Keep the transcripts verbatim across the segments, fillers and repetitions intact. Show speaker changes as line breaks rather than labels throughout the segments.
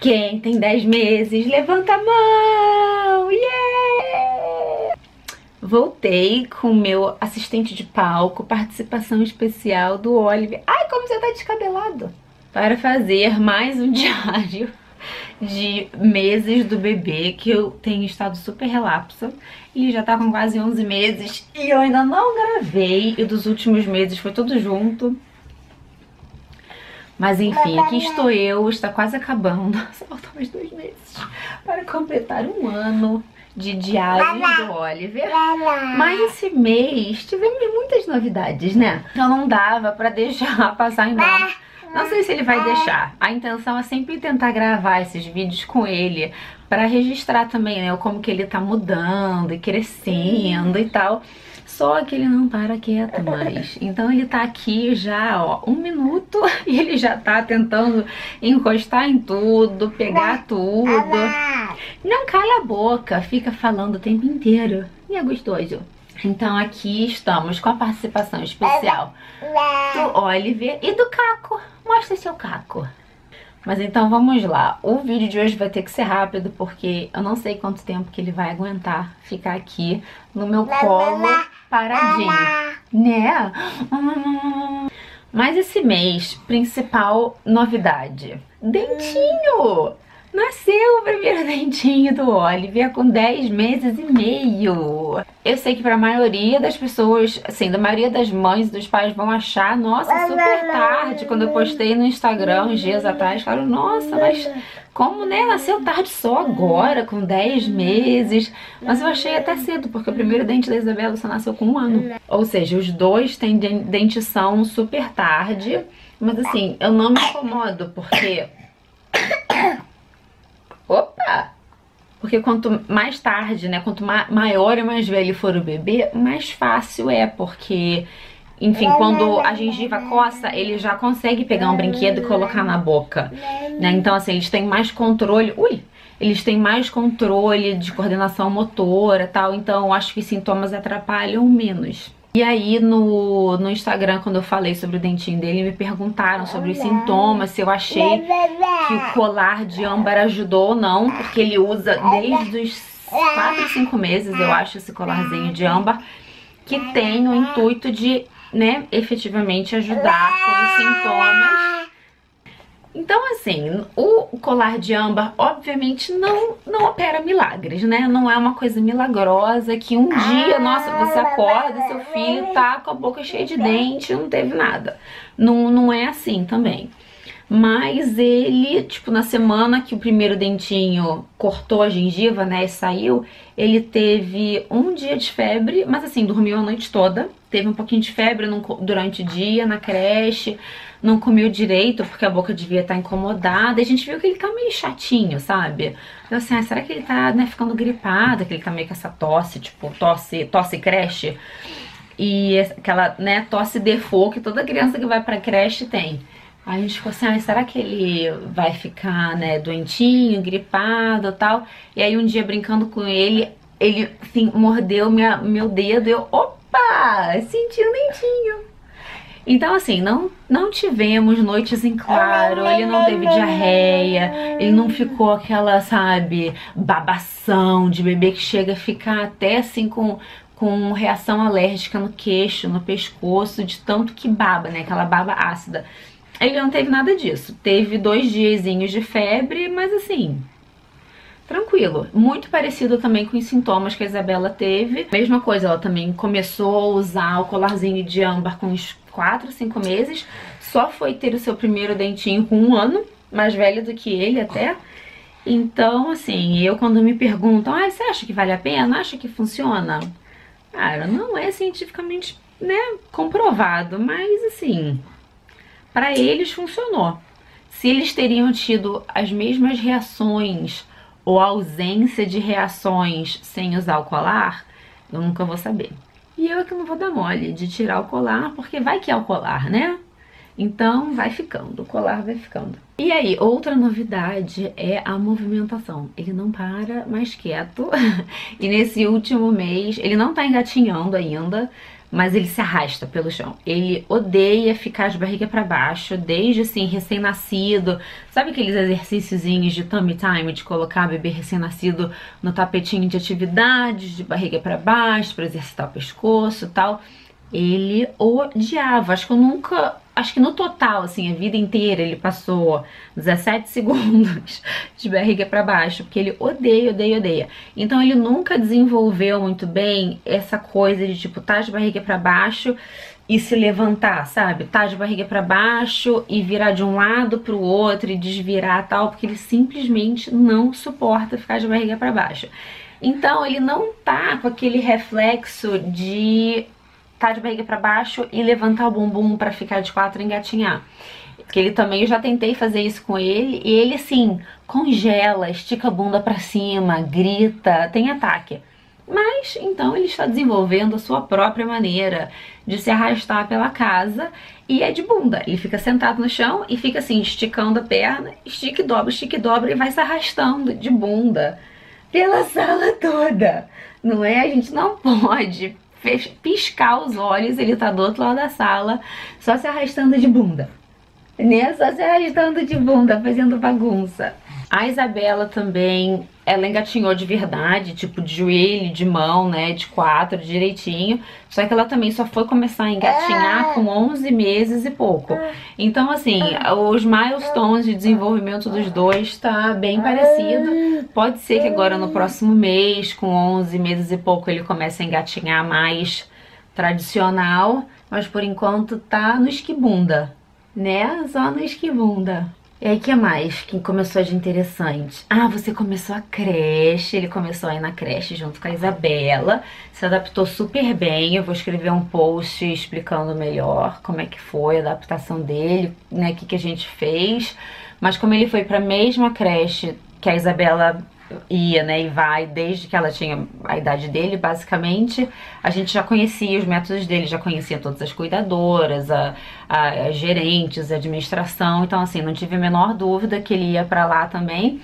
Quem tem dez meses, levanta a mão! Yeah! Voltei com o meu assistente de palco, participação especial do Oliver. Ai, como você tá descabelado! Para fazer mais um diário de meses do bebê, que eu tenho estado super relapsa. E já tá com quase onze meses e eu ainda não gravei. E dos últimos meses foi tudo junto. Mas enfim, aqui estou eu, está quase acabando. Só faltam mais dois meses para completar um ano de diário do Oliver. Mas esse mês tivemos muitas novidades, né? Então não dava pra deixar passar em branco. Não sei se ele vai deixar. A intenção é sempre tentar gravar esses vídeos com ele pra registrar também, né? Como que ele tá mudando e crescendo e tal. Só que ele não para quieto mais. Então ele tá aqui já, ó, um minuto e ele já tá tentando encostar em tudo, pegar tudo. Não cala a boca, fica falando o tempo inteiro. E é gostoso. Então aqui estamos com a participação especial do Oliver e do Caco. Mostra seu Caco. Mas então vamos lá, o vídeo de hoje vai ter que ser rápido porque eu não sei quanto tempo que ele vai aguentar ficar aqui no meu colo paradinho, né? Mas esse mês, principal novidade, dentinho! Nasceu o primeiro dentinho do Oliver com dez meses e meio. Eu sei que pra maioria das pessoas, assim, da maioria das mães e dos pais vão achar, nossa, super tarde. Quando eu postei no Instagram uns dias atrás, falaram, nossa, mas como, né, nasceu tarde só agora, com dez meses. Mas eu achei até cedo, porque o primeiro dente da Isabela só nasceu com um ano. Ou seja, os dois têm dentição super tarde. Mas assim, eu não me incomodo, porque... Opa! Porque quanto mais tarde, né, quanto ma maior e mais velho for o bebê, mais fácil é, porque, enfim, quando a gengiva coça, ele já consegue pegar um brinquedo e colocar na boca, né? Então, assim, eles têm mais controle, ui, eles têm mais controle de coordenação motora e tal, então eu acho que os sintomas atrapalham menos. E aí no, no Instagram, quando eu falei sobre o dentinho dele, me perguntaram sobre os sintomas, se eu achei que o colar de âmbar ajudou ou não, porque ele usa desde os quatro, cinco meses, eu acho, esse colarzinho de âmbar, que tem o intuito de, né, efetivamente ajudar com os sintomas. Então, assim, o colar de âmbar, obviamente, não, não opera milagres, né? Não é uma coisa milagrosa que um dia, nossa, você acorda, seu filho tá com a boca cheia de dente, não teve nada. Não, não é assim também. Mas ele, tipo, na semana que o primeiro dentinho cortou a gengiva, né, e saiu, ele teve um dia de febre, mas assim, dormiu a noite toda. Teve um pouquinho de febre durante o dia, na creche, não comeu direito porque a boca devia estar incomodada. E a gente viu que ele tá meio chatinho, sabe? Então assim, ah, será que ele tá, né, ficando gripado, que ele tá meio com essa tosse, tipo, tosse, tosse creche? E aquela, né, tosse default que toda criança que vai pra creche tem. Aí a gente ficou assim, ah, será que ele vai ficar, né, doentinho, gripado e tal? E aí um dia brincando com ele, ele, assim, mordeu minha, meu dedo e eu, opa, senti um dentinho. Então assim, não, não tivemos noites em claro, ele não teve diarreia, ele não ficou aquela, sabe, babação de bebê que chega a ficar até assim com... com reação alérgica no queixo, no pescoço, de tanto que baba, né, aquela baba ácida. Ele não teve nada disso, teve dois diazinhos de febre, mas assim, tranquilo. Muito parecido também com os sintomas que a Isabela teve. Mesma coisa, ela também começou a usar o colarzinho de âmbar com uns quatro, cinco meses. Só foi ter o seu primeiro dentinho com um ano, mais velho do que ele até. Então, assim, eu quando me perguntam, ah, você acha que vale a pena? Acha que funciona? Cara, não é cientificamente, né, comprovado, mas assim... Para eles funcionou. Se eles teriam tido as mesmas reações ou ausência de reações sem usar o colar, eu nunca vou saber. E eu é que não vou dar mole de tirar o colar, porque vai que é o colar, né? Então vai ficando, o colar vai ficando. E aí, outra novidade é a movimentação. Ele não para mais quieto. E nesse último mês, ele não tá engatinhando ainda, mas ele se arrasta pelo chão. Ele odeia ficar de barriga pra baixo, desde assim, recém-nascido. Sabe aqueles exercíciozinhos de tummy time, de colocar bebê recém-nascido no tapetinho de atividades, de barriga pra baixo, pra exercitar o pescoço e tal? Ele odiava. Acho que eu nunca... Acho que no total, assim, a vida inteira ele passou dezessete segundos de barriga pra baixo, porque ele odeia, odeia, odeia. Então ele nunca desenvolveu muito bem essa coisa de, tipo, tá de barriga pra baixo e se levantar, sabe? Tá de barriga pra baixo e virar de um lado pro outro e desvirar tal, porque ele simplesmente não suporta ficar de barriga pra baixo. Então ele não tá com aquele reflexo de... tá de barriga pra baixo e levantar o bumbum pra ficar de quatro e engatinhar. Porque ele também, eu já tentei fazer isso com ele, e ele assim, congela, estica a bunda pra cima, grita, tem ataque. Mas, então, ele está desenvolvendo a sua própria maneira de se arrastar pela casa, e é de bunda. Ele fica sentado no chão e fica assim, esticando a perna, estica e dobra, estica e dobra, e vai se arrastando de bunda pela sala toda. Não é? A gente não pode piscar os olhos, ele tá do outro lado da sala, só se arrastando de bunda, né? Só se arrastando de bunda, fazendo bagunça. A Isabela também, ela engatinhou de verdade, tipo de joelho, de mão, né, de quatro, direitinho. Só que ela também só foi começar a engatinhar com onze meses e pouco. Então, assim, os milestones de desenvolvimento dos dois tá bem parecido. Pode ser que agora no próximo mês, com onze meses e pouco, ele comece a engatinhar mais tradicional. Mas por enquanto tá no esquibunda, né? Só no esquibunda. E aí, o que mais que começou de interessante? Ah, você começou a creche, ele começou a ir na creche junto com a Isabela, se adaptou super bem. Eu vou escrever um post explicando melhor como é que foi a adaptação dele, né, o que, que a gente fez. Mas como ele foi para a mesma creche que a Isabela ia, né, e vai desde que ela tinha a idade dele, basicamente, a gente já conhecia os métodos dele, já conhecia todas as cuidadoras, a, a, as gerentes, a administração, então assim, não tive a menor dúvida que ele ia pra lá também.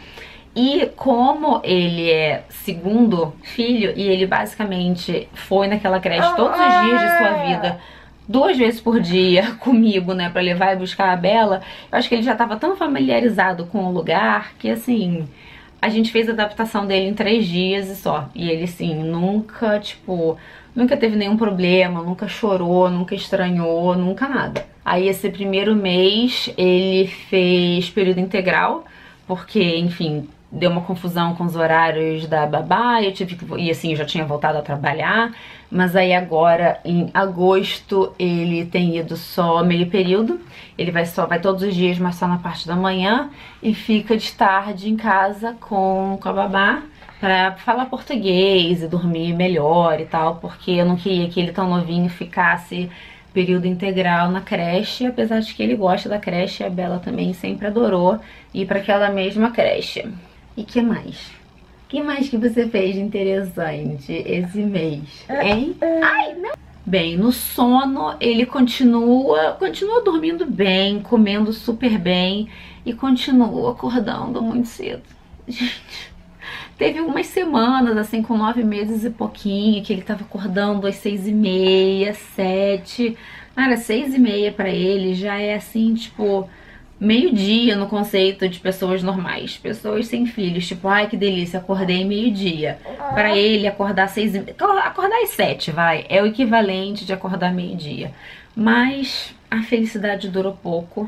E como ele é segundo filho, e ele basicamente foi naquela creche todos os dias de sua vida, duas vezes por dia comigo, né, pra levar e buscar a Bela, eu acho que ele já tava tão familiarizado com o lugar que, assim, a gente fez a adaptação dele em três dias e só. E ele, assim, nunca, tipo, nunca teve nenhum problema, nunca chorou, nunca estranhou, nunca nada. Aí esse primeiro mês ele fez período integral, porque, enfim, deu uma confusão com os horários da babá, eu tive que... E assim, eu já tinha voltado a trabalhar, mas aí agora, em agosto, ele tem ido só meio período. Ele vai só, vai todos os dias, mas só na parte da manhã, e fica de tarde em casa com, com a babá pra falar português e dormir melhor e tal, porque eu não queria que ele tão novinho ficasse período integral na creche, apesar de que ele gosta da creche, a Bela também sempre adorou ir para aquela mesma creche. E que mais? Que mais que você fez de interessante esse mês, hein? Ai, não! Bem, no sono ele continua, continua dormindo bem, comendo super bem e continua acordando muito cedo. Gente, teve umas semanas, assim, com nove meses e pouquinho, que ele tava acordando às seis e meia, sete. Cara, seis e meia pra ele já é assim, tipo, meio-dia no conceito de pessoas normais, pessoas sem filhos, tipo, ai que delícia, acordei meio-dia. Pra ele, acordar seis e meia, acordar às sete, vai, é o equivalente de acordar meio-dia. Mas a felicidade durou pouco.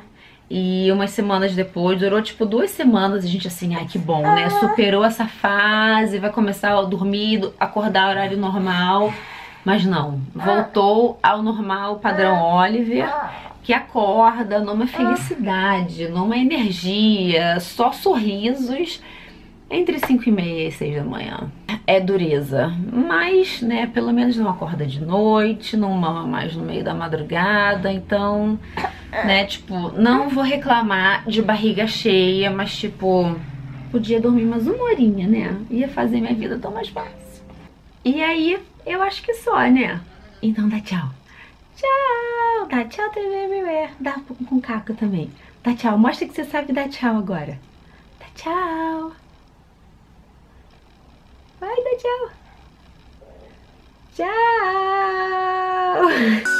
E umas semanas depois, durou tipo duas semanas, a gente assim, ai que bom, né? Superou essa fase, vai começar a dormir, acordar horário normal. Mas não, voltou ao normal padrão Oliver, que acorda numa felicidade, numa energia, só sorrisos entre cinco e meia e seis da manhã. É dureza, mas, né, pelo menos não acorda de noite, não mama mais no meio da madrugada, então, né, tipo, não vou reclamar de barriga cheia, mas, tipo, podia dormir mais uma horinha, né? Ia fazer minha vida tão mais fácil. E aí, eu acho que só, né? Então dá tchau. Tchau! Dá tchau, T V Everywhere. Dá com caco também. Dá tchau. Mostra que você sabe dar tchau agora. Dá tchau. Vai, dá tchau. Tchau! Tchau!